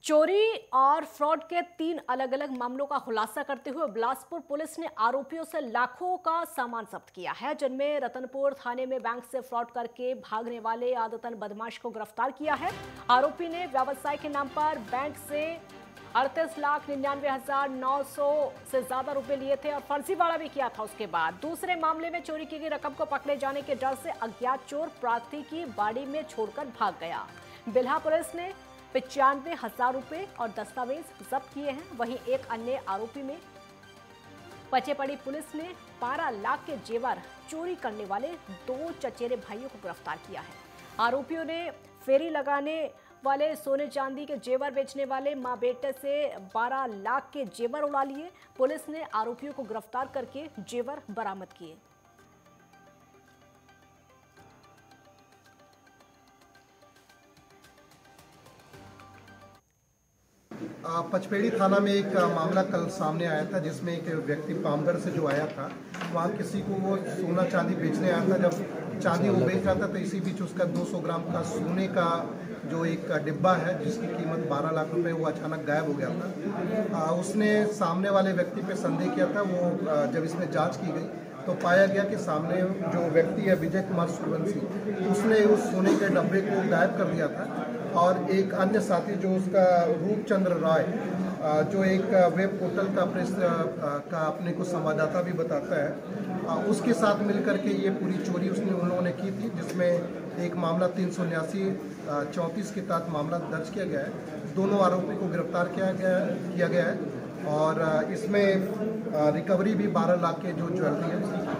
चोरी और फ्रॉड के 3 अलग अलग मामलों का खुलासा करते हुए बिलासपुर पुलिस ने आरोपियों से लाखों का सामान जब्त किया है, जिनमें रतनपुर थाने में बैंक से फ्रॉड करके भागने वाले आदतन बदमाश को गिरफ्तार किया है। आरोपी ने व्यवसाय के नाम पर बैंक से 38,99,900 से ज्यादा रुपए लिए थे और फर्जीवाड़ा भी किया था। उसके बाद दूसरे मामले में चोरी की गई रकम को पकड़े जाने के डर से अज्ञात चोर प्रार्थी की बाड़ी में छोड़कर भाग गया। बिल्हा पुलिस ने 95,000 रुपए और दस्तावेज जब्त किए हैं। वहीं एक अन्य आरोपी में पचेपड़ी पुलिस ने 12 लाख के जेवर चोरी करने वाले 2 चचेरे भाइयों को गिरफ्तार किया है। आरोपियों ने फेरी लगाने वाले सोने चांदी के जेवर बेचने वाले मां बेटे से 12 लाख के जेवर उड़ा लिए। पुलिस ने आरोपियों को गिरफ्तार करके जेवर बरामद किए। पचपेड़ी थाना में एक मामला कल सामने आया था, जिसमें एक व्यक्ति पामगढ़ से जो आया था, वहाँ किसी को वो सोना चांदी बेचने आया था। जब चांदी वो बेच रहा था तो इसी बीच उसका 200 ग्राम का सोने का जो एक डिब्बा है, जिसकी कीमत 12 लाख रुपए, वो अचानक गायब हो गया था। उसने सामने वाले व्यक्ति पे संदेह किया था। वो जब इसमें जांच की गई तो पाया गया कि सामने जो व्यक्ति है विजय कुमार सूर्यवंशी, उसने उस सोने के डब्बे को गायब कर दिया था। और एक अन्य साथी जो उसका रूपचंद्र राय, जो एक वेब पोर्टल का अपने को संवाददाता भी बताता है, उसके साथ मिलकर के ये पूरी चोरी उन्होंने की थी, जिसमें एक मामला 379-34 के तहत मामला दर्ज किया गया है। दोनों आरोपी को गिरफ्तार किया गया है और इसमें रिकवरी भी 12 लाख के जो ज्वेलरी है